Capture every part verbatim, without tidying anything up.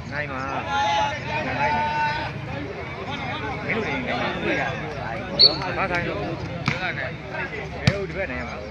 ngay mà ngay mấy lúc này ngày mà vui à phá thay luôn nếu đứa này mà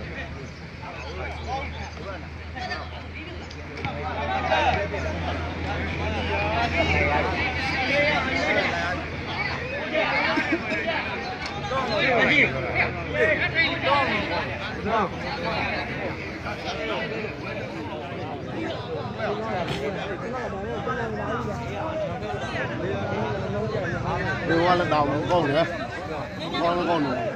đi qua lần đầu con nữa con con nữa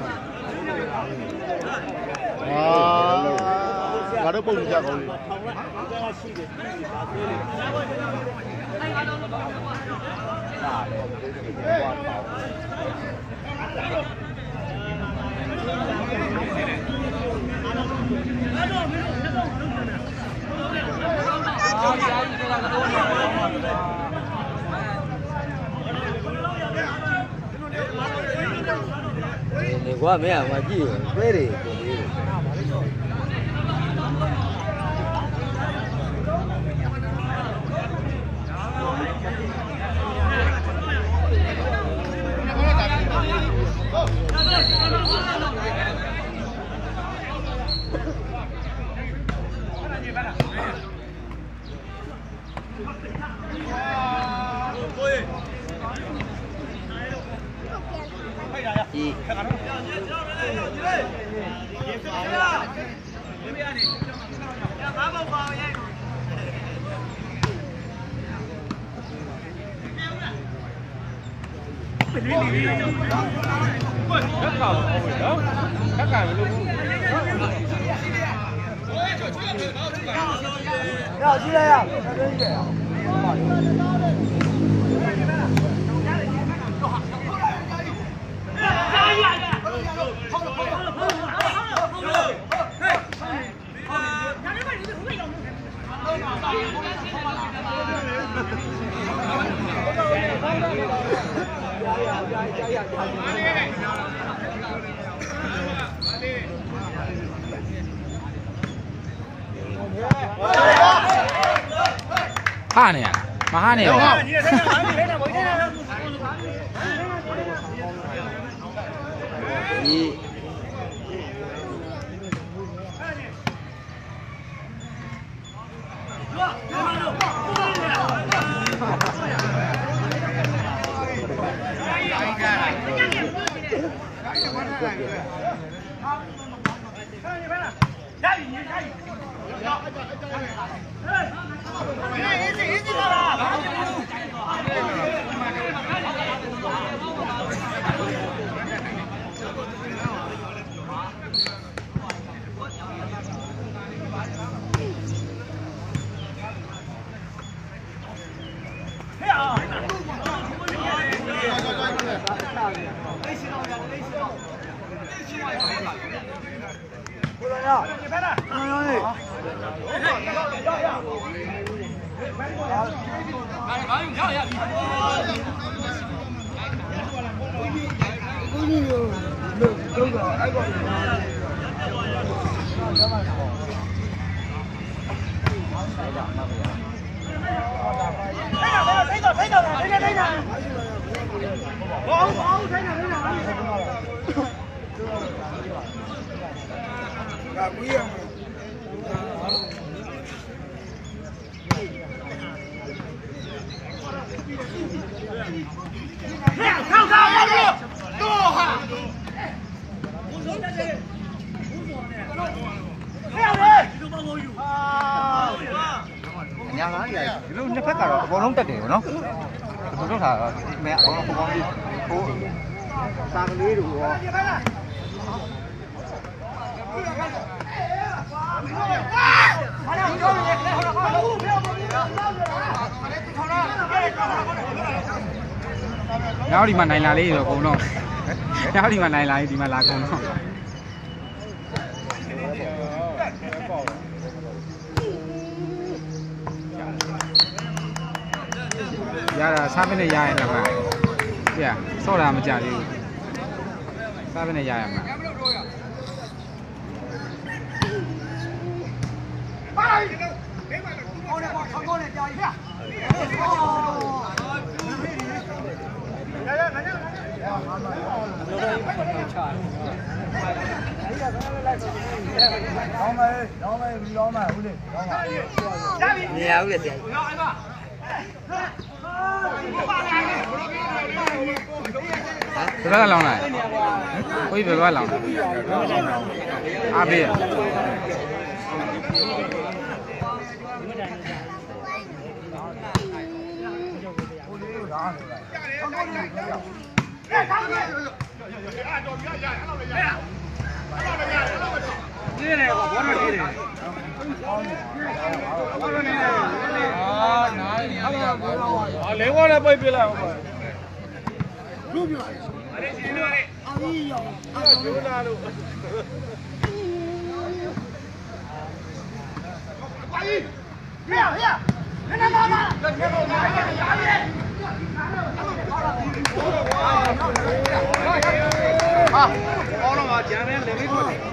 à gà nước bùng ra rồi này quá mấy à mà gì quê đi gì rất cầu đó tất cả luôn nào đi đây à ha này à mà ha này à gì nhau nói vậy lúc nó phát là con không tật để nó con nó thả mẹ con nó con đi cố sang cái lưới đủ nhau đi mà này là đi rồi cô nó nhau đi mà này là đi mà là cô nó giờ là sao bên này dài là mà dạ sau là mà trả đi sao bên này dài mà con này con này chơi နေရဘူးလေဆရာဘယ်ကလောင်းလိုက်ကိုကြီးဘယ်ကလောင်းလဲအားပေးရနေတယ်ဘောမနေတယ်ဘောမနေတယ်အာနားနေရအာလေဝါနဲ့ပိတ်ပြလိုက်အောင်ပါလူပြအဲ့ဒီရှင်တို့လေအာကြီးရောအာကျိုးလာလို့ပါကြီးဟဲ့ဟဲ့နည်းနည်းပါပါလက်ထဲပေါ်မှာရာရဲဟာအော်တော့ဂျမ်းနဲ့လေမိထွက်တယ်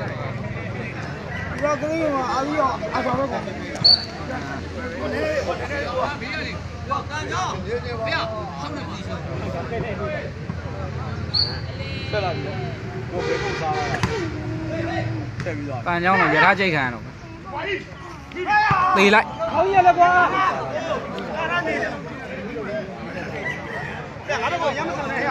ဒီကလေးကအာကြီးရောအာပါတော့ကောဆက်လာပြီဘိုးဘေးကိုစားလာဆက်ပြီးတော့ပန်เจ้าမှာရထားကြိတ်ခံရတော့သေလိုက်ခေါင်းရလဲကွာအားရနေတယ်အဲ့ဒါကရမ်းမစမ်းနဲ့ဟဲ့တကယ်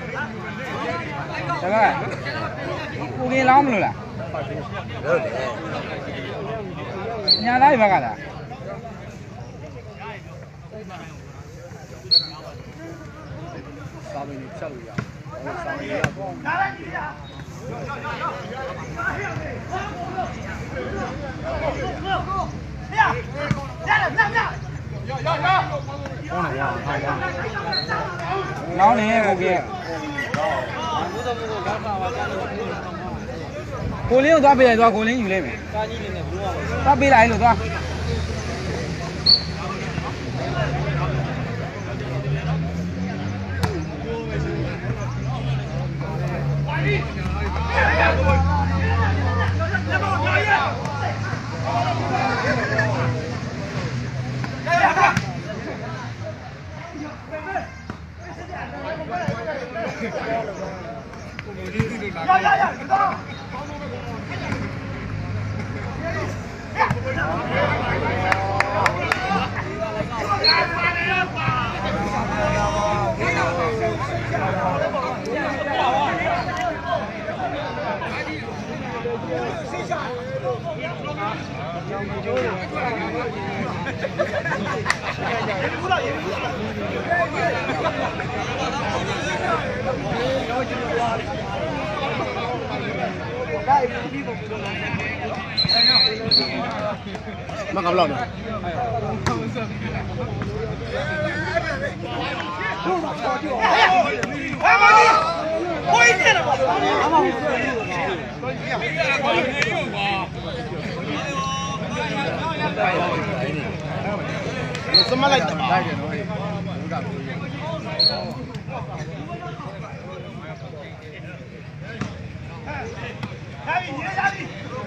ကိုကြီးလောင်းမလို့လားဟုတ်တယ်ညာသားဘက်ကလားစာမင်းဖြတ်လို့ရအောင်စာမင်းရပေါ့နားလိုက်ကြည့်ရလောင်းနေကိုကြီးကိုလင်းကိုသွားပေးလိုက်သွားကိုလင်းယူလိုက်မယ်ကားကြီးနေနဲ့ဘူးပါသွားပေးလိုက်လို့သွားမကဘလောက်လဲဘိုးကြီးတယ်ပါအမောင်စမလိုက်တယ်လိုက်တယ်နော်ဘုရားကိုဟာဒီရေရာဒီ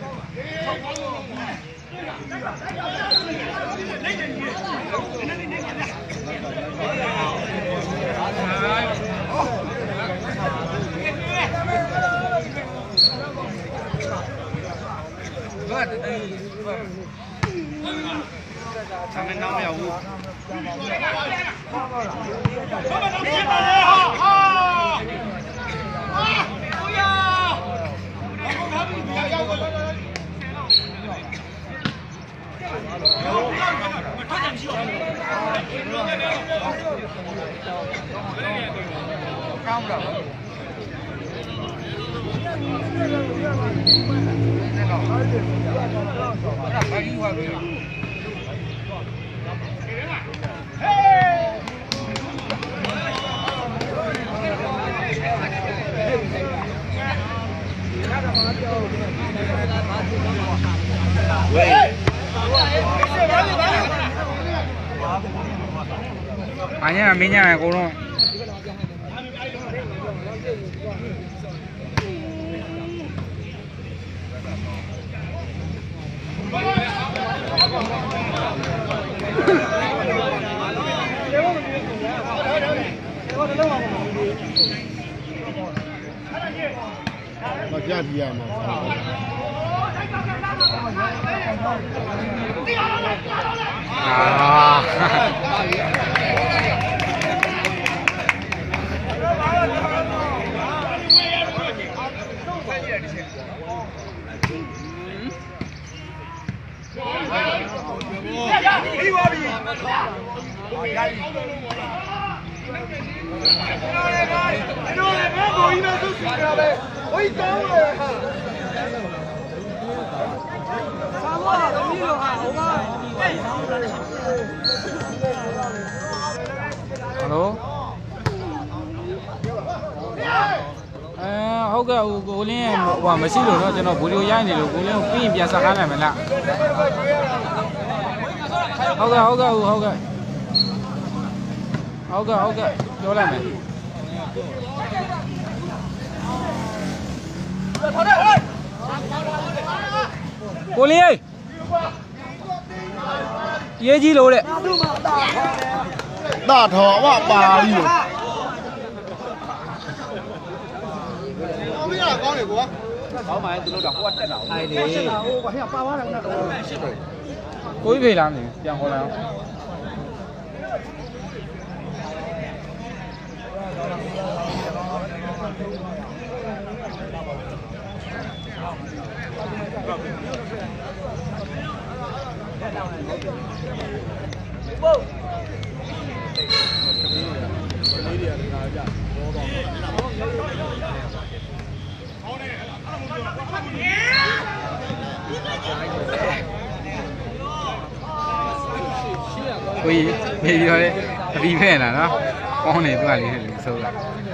他们哪没有？不要！看不着。 anh nhá mình nhà này cô đâu Hãy subscribe cho kênh Ghiền Mì Gõ để không bỏ lỡ những video hấp dẫn ပြပြရမှာပြီးပါပြီတို့လည်းဘာကိုကြီးနဲ့သူ့စီရပဲဝိတ်တောင်းတယ်ဟာသာမန်တော့ဒီလိုဟာဟိုကဟယ်လိုအဲဟုတ်ကဲ့ကိုလင်းဟိုမရှိလို့တော့ကျွန်တော်ဗီဒီယိုရိုက်နေလို့ကိုလင်းကိုပြီးရင်ပြန်ဆက်ခိုင်းနိုင်မလားဟုတ်ကဲ့ဟုတ်ကဲ့ဟုတ်ကဲ့ဟုတ်ကဲ့ဟုတ်ကဲ့ပြောလိုက်မယ်ကိုလင်းရေးကြီးလို့တဲ့大头哇八亿我们家高的过老买都都我တက်တာအဲ့လေဟိုကဟဲ့ပါသွားတယ်ကတော့ကိုကြီးဖေးလားမသိဘူးပြန်ခေါ်လိုက်အောင်ကိုကြီးမေးပြောတယ်အပြီးဖဲ့လာနော်ကောင်းတယ်သူကလေးလေးဆိုးတာ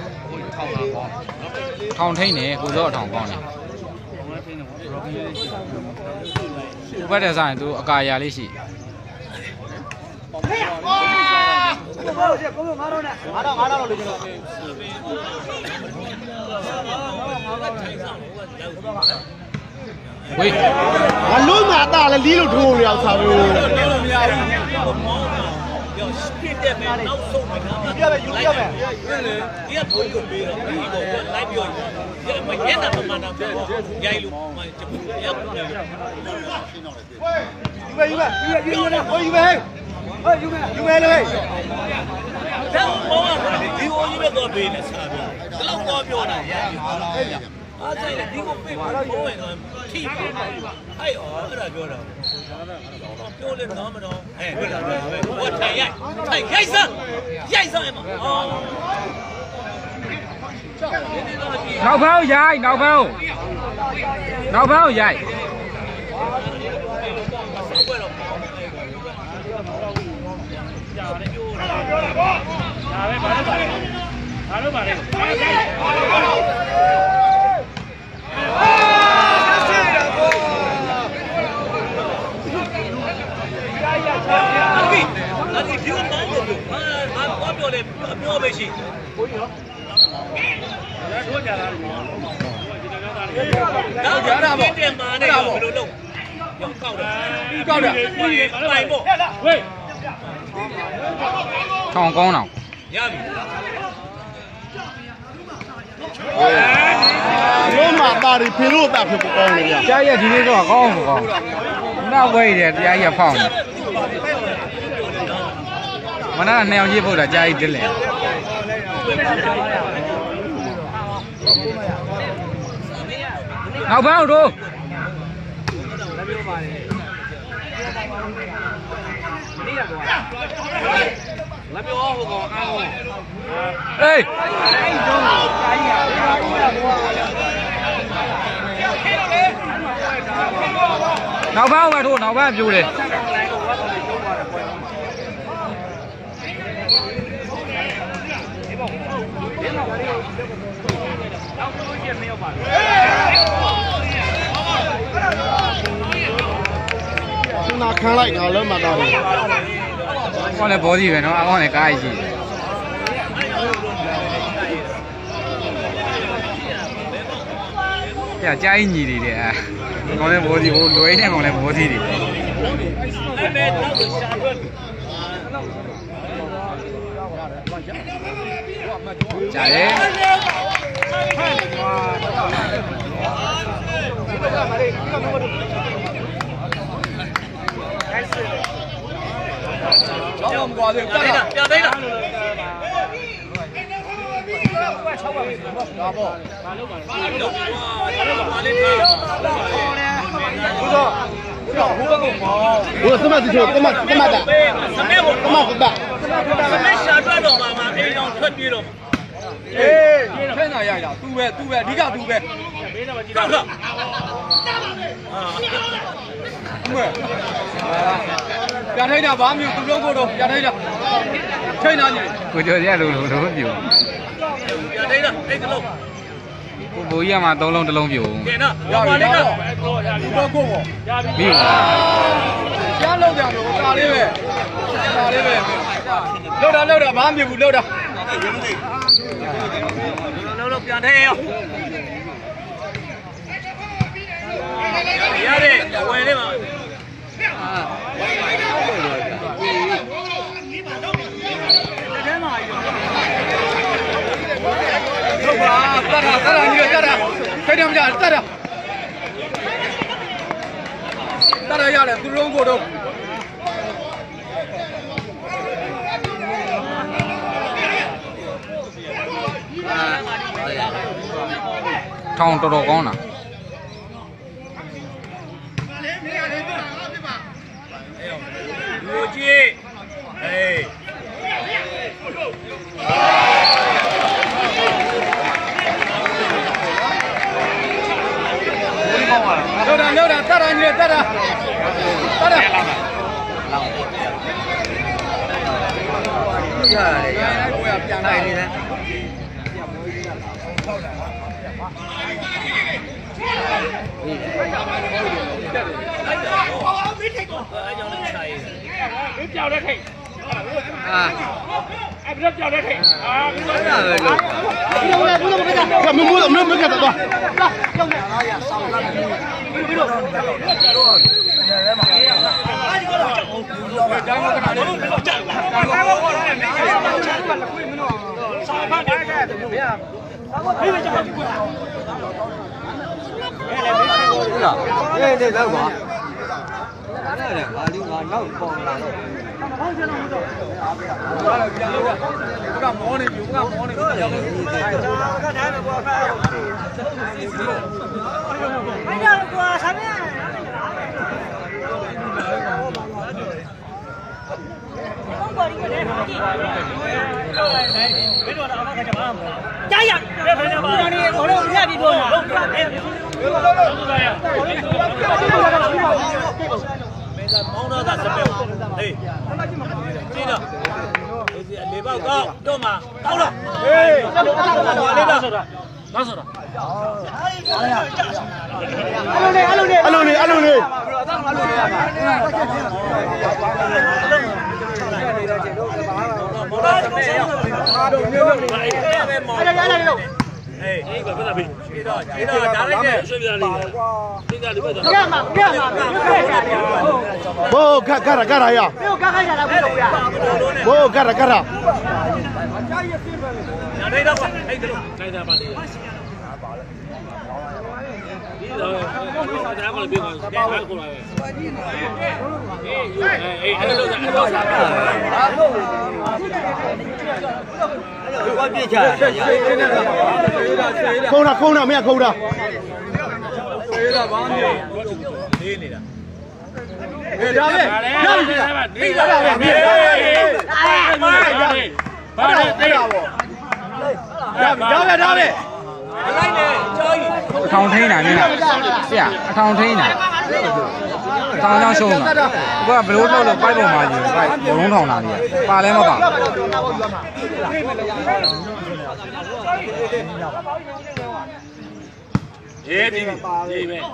ထောင်ထိန်နေကိုစောထောင်ကောင်းတယ်ဘယ်တဲ့ဆိုင်သူအကာအရာလေးရှိဟုတ်ကဲ့ကိုငါတော့နဲ့ငါတော့ငါတော့လို့ကျွန်တော်ဝေးအလုံးမတာလည်းလီးလို့ထိုးနေအောင်စားလို့မရဘူးပြောပြတဲ့မယ်နောက်ဆုံးမယ်ပြရမယ်ယူပြရမယ်ဒီကဘိုးကိုပေးတော့ဒီပေါ်လိုက်ပြောရမရက်တာမှန်တာပြောရိုက်လို့မှချက်ဘူးရက်ဘူးယူပဲယူပဲယူပဲယူပဲဟိုယူပဲဟိုယူပဲယူပဲလေတော့ဘောကဒီဟိုယူပဲတော့ပေးနေစားပြဒီလောက်တော့ပြောတာရအားဆိုင်လေဒီကိုပေးဖို့ဘိုးဝင်တော့ထိပေးတယ်အဲ့အော်အဲ့ဒါပြောတာပြောလေတော့မတော့အဲတွေ့တာပဲဘောထိုင်ရိုက်ထိုင်ရိုက်စမ်းရိုက်စမ်းအမအော်နောက်ဖောက်ရိုက်နောက်ဖောက်နောက်ဖောက်ရိုက်ဒါပဲဘာလို့ပါလဲဘာလို့ပါလဲအဲ့ဒီဒီမှာတော့ဘာဘာပြောလဲပြောပဲရှိကိုကြီးနော်တို့ကြတာဒါကြတာပေါ့တင်မာနေတော့ဘယ်လိုလုပ်ရောကောက်တာကောက်တာပိုင်ပေါ့ဝေးထောင်ကောင်းတော့ရပြီလုံးမတာရီဖေလို့တာဖြစ်ကောင်းလေဗျာကြားရဒီနေ့တော့ကောင်းမကောင်းနောက်ဝဲတယ်တရားရဖောင်းမနာနှစ်အောင်ရေးဖို့တာကြားရတက်လေနောက်ဘောက်တို့ငါပြောဟိုကောင်အားဟေးနောက်ဘောက်ပဲတို့နောက်ဘောက်ပြိုးတယ်နာခံလိုက်ငါလုံးမတော့ဘူးခေါင်းလည်းဘောစီပဲနော်အကောင်းလည်းကားရရှိပြကြားကြီးညီတွေတဲ့အဲခေါင်းလည်းဘောစီဟိုလွယ်နေခေါင်းလည်းဘောစီတွေကြားတယ်老么瓜子， 掉队了，掉队了。 不错。我什么事情？干嘛干嘛的？ 什么我？ 干嘛不办？ 什么下转了嘛嘛？哎，让ထွက်地了。 哎，看哪样呀？赌呗，赌呗，你家赌呗。 上课。啊。 对。ပြန်ထိုက်တာဘာမျိုးသူလုံးကိုတော့ပြန်ထိုက်တာထိတ်နာကြီးကိုကျော်ရလို့လို့တော့ပြူပြန်ထိုက်တာအဲ့ကလုံးကိုဘိုးကြီးကမှသုံးလုံးတစ်လုံးပြူကဲနော်ရပါလိမ့်နော်သူတော့ကိုပေါ့ပြီးပါရှားလောက်ကြလို့ကာလေးပဲကာလေးပဲလောက်တာလောက်တာဘာမှမဖြစ်ဘူးလောက်တာလုံးလုံးပြန်ထိုက်ရောရတယ်ဝယ်လေးပါဟုတ်ပါတတ်တာတတ်တာကြီးတတ်တာထိတ်တယ်မကြတတ်တာတတ်ရရတယ်သူလုံးကိုတော့ထောင်တော်တော်ကောင်းတာလူကြီးဟေးလောက်တာလောက်တာတတ်တာကြီးတတ်တာတတ်တာရတယ်ရကိုရပြန်လာနေတယ်အဲ့ကြောင့်လည်းခြာရေးအာအဲ့ဒါပဲလို့မမိုးမမကတ်တော့ဟုတ်လားအေးနေတော့ကွာအဲ့ဒါငါလူငါနောက်ပေါ်လာတော့ပြန်လို့ကမောနေပြီကမောနေပြီကြောက်လို့哎呀，我上面。加油！让你我这五千比多呢。 没个毛脑子什么？哎，真的，礼包高，到嘛？到了。哎，我来了，拿手的。 အလုံးလေးအလုံးလေးအလုံးလေး毛脑什么呀？毛都没有，哎，没毛。哎，来来来。哎，这个不能比，知道知道，哪来的？随便的，随便的，不能。 干嘛干嘛？ ဘောကကရကရရ没有刚开始来不走呀。 ဘောကရကရ哪来的？哎，这个，来的吧你。你这，我再过来别个，再过来。哎哎，哎，这个，这个。 我别去， ခုံးတာခုံးတာမင်းခုံးတာ谁了王姐？ လေးနေတာအေးဒါပဲရပြီလားနေရတာပဲအေး哎，妈呀！ ဘာလဲသိတာပေါ့ဒါပဲဒါပဲအလိုက်နဲ့ကြောကြီးအထောင်ထိန်းတာမင်းလားဆရာအထောင်ထိန်းတာအထောင်ကြောင့်ရှုံးတာကိုကဘလို့လို့လို့ပိုက်ပုံမှာကြီးပိုက်ဘလုံးထောင်တာကြီးပါလဲမပါရေးပြီရေးမယ်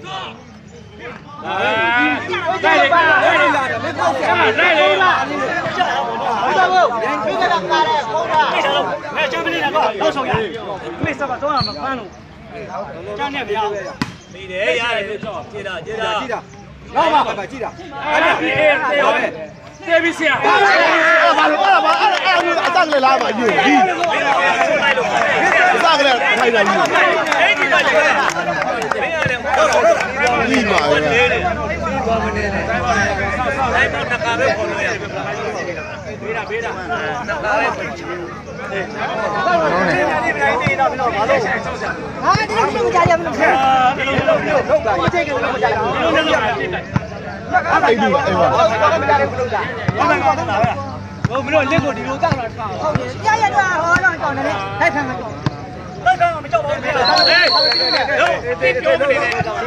来来来来来，没搞错，来来来， 不走不，别给他干了，空着。没事，没讲不离那个，老抽烟，没事吧？早上没关了，讲那不要。 မိတယ်ရတယ်ကြည့်တာကြည့်တာကြည့်တာ老爸爸记得，哎，别别别别想，啊，把了把了把，哎哎，我当个喇叭有，你，啥ကလည်းထိုင်တယ်ကြီးအဲ့ဒီပါလေမင်းရတယ်ဟုတ်တော့ကြီးပါရဲ့ဘာမနေလဲတိုင်းပါလေတိုင်းတော့တကာပဲခေါ်လို့ရဘေးတာဘေးတာတကာပဲခေါ်ချင်တယ်ဟုတ်တယ်ဒီတိုင်းနေတော့ဘာလို့ဟာဒီလိုကြားရမလို့ဒီလိုလိုမျိုးထုတ်တာဒီလိုလိုမကြားရဘူးဒီလိုလိုပြစ်လိုက်အဲ့ဒီအဲ့ပါဘာမကြားရဘူးလို့ကြားဘာမှမဟုတ်တာဟိုမလို့လက်ကိုဒီလိုတောက်လာထားဟုတ်တယ်ကြားရတော့ဟောတော့ကြောင်းတယ်လိုက်ခံမှာကြောင်းလိုက်ခံမှာမကြောက်ပါဘူးဟေးတိတ်ပြောနေတယ်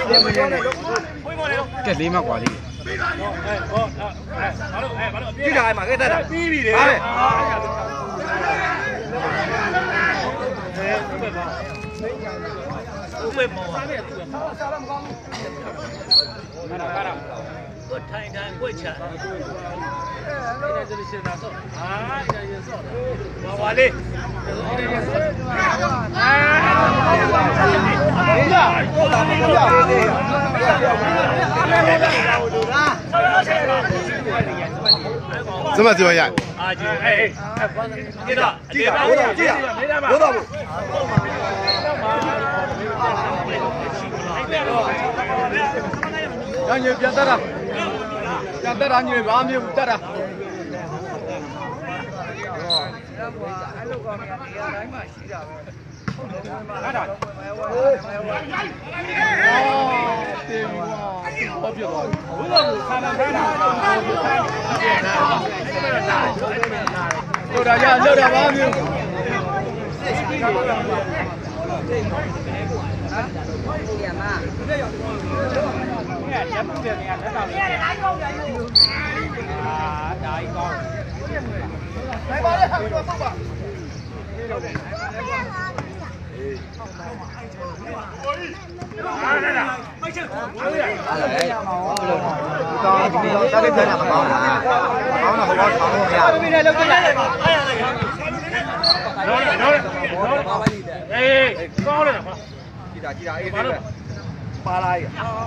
တက်လေးမှกว่าလေးကြည့်တာအဲ့မှာကဲတက်တာပြီးပြီလေဟာလေဦးမေမောကိုထိုင်ထိုင်ကိုချာဘာဝလေး怎么怎么样？ 啊，就哎哎，记得记得，我记得，我到不。 让你别得了，别得了，你把米不得了。我别了，我看了看了，六点钱，六点八米。来吧，来，给我送吧。 sao đến đây là có là có là không có không có nhà bên này lâu cái này ê có rồi chị đã chị đã đi rồi ba lai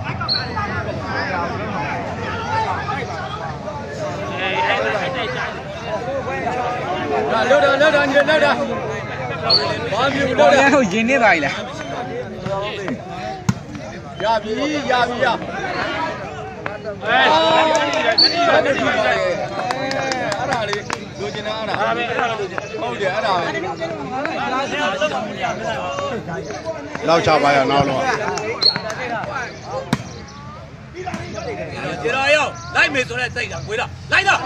溜达溜达你溜达bao nhiêu đâu đấy hồi gì nè vậy là ya bi ya bi ya ê ở đây đi đưa trên nó nè không để ở đây lao chào bài à nào luôn Chị rồi không? Lấy mì xuống đây xây ra, quỳ đó, lấy đó.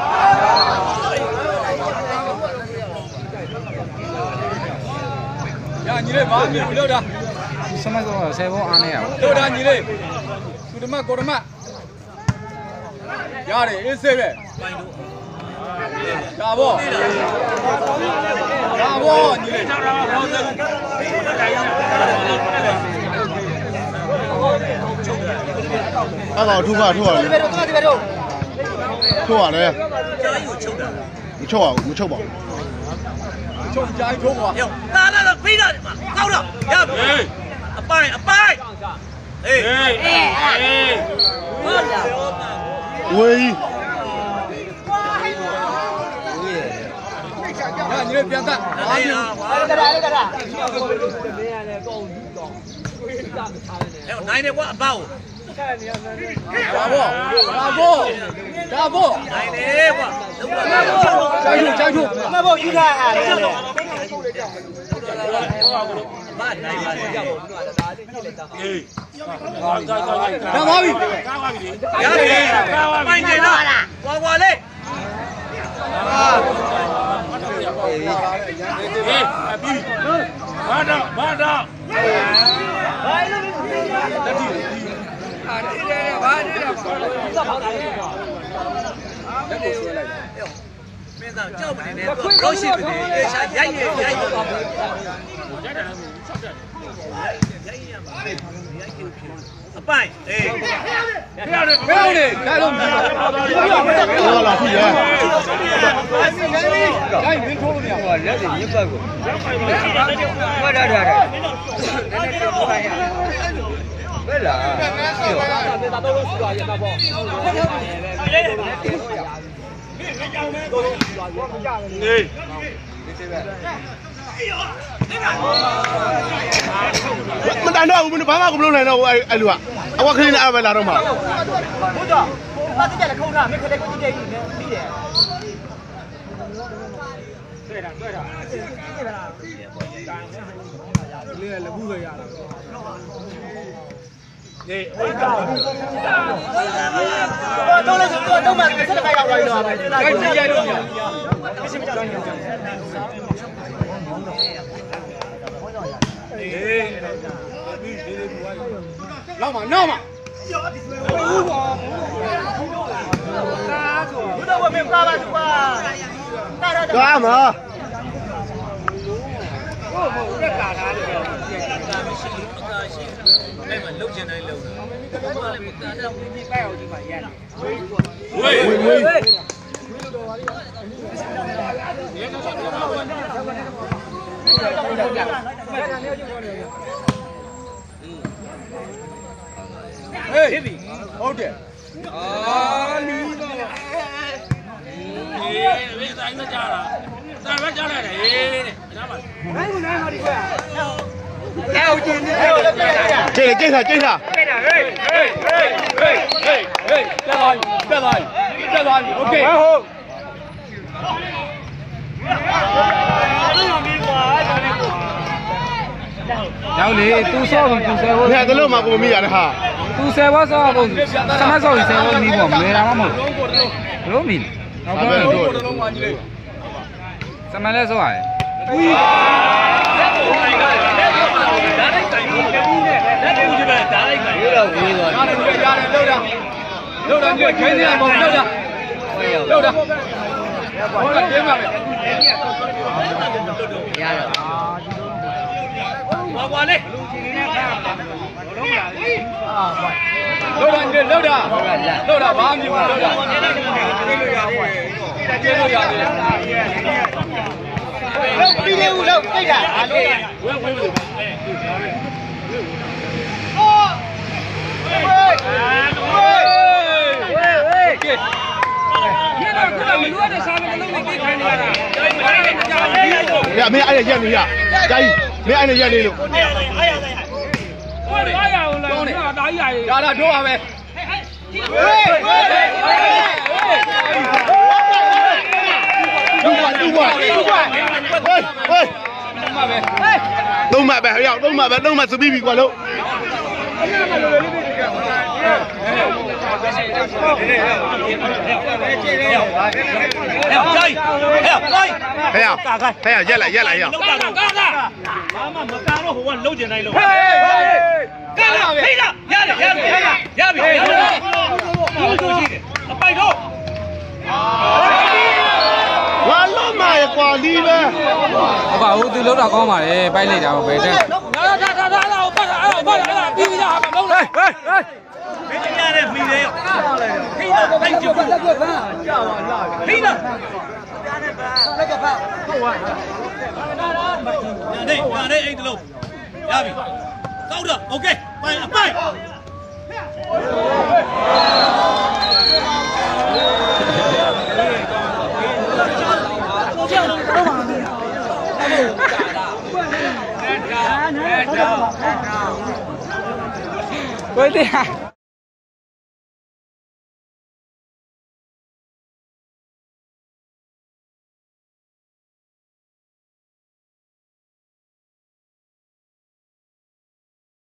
Ya nhìn đây bao nhiêu đâu đó? sao mà có xe vô ăn này à? Đâu đó nhìn đây, tôi đâm mắt, cô đâm mắt. Ya đây, ít xe về. Ya bo, ya bo nhìn đây. Các cậu thu vào thu vào thu vào đây một châu à một châu bỏ Trông trái trông à? Ra ra ra phi ra mà câu đó. Ya. Apai apai. Ê. Ê. ui Ya nhìn đây biến ta. Đây là. Đây đây đây. Em này này quá bao. Bravo, bravo, bravo. Này này quá. Trái chủ, trái chủ. mà bộ chú ra à Ba này ba này. Ra bao đi. Ya đi. Mai này đó. Qua qua đi. Ba đâu, ba đâu. Bây giờ cho mình này đôi xịt mình để sai giấy giấy Apai, ê. Kéo đi, kéo luôn. đó là cái gì vậy Cái biến số luôn nhỉ? rất là nhức cơ quá ra ra ra đấy là Đi. မတန်တော့ဘူးဘာမှကိုမလုပ်နိုင်တော့ဘူးအဲ့အဲ့လူကအဝခင်းနဲ့အပဲလာတော့မှာဘုရားဘာတိကျလဲခုံးထားမခတဲ့ကိုကြည့်ကြည့်နေပြီးတယ်တွေ့တာတွေ့တာကြည့်ပါလားလေးလည်းဘူးပဲရတာနေဟိုတော့လည်းတော့တော့မှဆက်လက်ရောက်လာပြီတော့ပဲကြိုက်ကြည့်ရတော့မရှိမကြောက်လောက်မနောက်မဘုရားဝမေပါပါသူပါတာတာသွားမှာဟုတ်ဟုတ်ရက်တာထားတယ်အဲ့မှာလုတ်ချင်တိုင်းလုတ်တာဘာလဲမကန်တော့ဘူးပိုက်အောင်ဒီမှာရက်တယ်ဝေးဝေးဝေးဝေးဟေးဟုတ်တယ်အာလီတော့အေးဝေးတိုင်းမကြတာဒါပဲကြားလိုက်တယ်ဟေးတဲ့ဒါမှနိုင်ဘူးနိုင်ပါဒီကွာအဲဟုတ်ကျင်းနေတယ်ကျိတ်ကျိတ်ထားကျိတ်ထားဟေးဟေးဟေးဟေးဟေးဟေးတက်သွားပြီတက်သွားပြီတက်သွားပြီโอเคဟုတ်ရောက်လေသူဆော့ပြီးသူဆယ်ဖို့ဘယ်တလို့မှကိုမမိရတဲ့ဟာသူဆယ်ဖို့ဆော့ဖို့စမတ်ဆော့ပြီးဆယ်ဖို့မီးပေါ့မလွယ်တာမှမဟုတ်ဘလို့မီးဟုတ်ကဲ့စမတ်လဲဆော့ရတယ်ဒါလိုက်တိုင်ဘူးလက်ဘူးနဲ့လက်ဘူးဒီမှာဒါလိုက်တိုင်ရတော့ဝေးသွားရတယ်ရတယ်လောက်တာလောက်တာကြိုက်ခင်းနေမှာလောက်တာလောက်တာဟုတ်လားကျင်းပါမယ်ရတော့ဘာကွာလေလောက်တာညလောက်တာလောက်တာဘာမှမလုပ်လောက်တာကျေးလို့ရတယ်ကျေးလို့ရတယ်လောက်ပြီးလေဦးလောက်တိတ်တာအားလုံးဝဲဝဲဝဲအော်ဝဲဝဲဝဲဝဲကဲရတော့ကမလို့တဲ့စားမလို့နေခိုင်းနေတာရမင်းအဲ့ရက်နေရကြာကြီးမင်းအဲ့နဲ့ရက်နေလို့အားရအားရအားရဟိုအားရအောင်လားဒါကြီးရရတာတို့ပါပဲဝဲဝဲဝဲတူပါတူပါတူပါဟေးဟေးမှပဲသုံးမှပဲဟေးရောက်သုံးမှပဲသုံးမှစပြီးပြီကွာလို့ဟဲ့ကြိုင်ဟဲ့လိုက်ဟေးရောက်ဟေးရောက်ရက်လိုက်ရက်လိုက်ရောက်လောက်တာကာကာဘာမှမကာတော့ဟိုကလုံးကျင်တိုင်းလုံးဟေးကာလာပဲဟေးလားရတယ်ရတယ်ရပြီရပြီရှိတယ်အပိုက်တော့ဝါလုံးမရကွာလီပဲဟုတ်ပါဘူးသူလောက်တာကောင်းပါတယ်ပိုက်လိုက်တာပဲတဲ့ဒါဒါဒါဒါလာပတ်တာအဲ့ပတ်တာအဲ့ပြီးပြီလားမလုံးလိုက်ဟေးဟေးမင်းရတယ်ပြီးတယ်ဟေးလားတိုက်ကြည့်လက်ကွက်ပန်းကြာပါလားဟေးလားလက်ကဖတ်ဟုတ်ပါနေနေအဲ့တလုံးရပြီကောက်တော့โอเคပိုင်အပိုင်ကိုတဲ့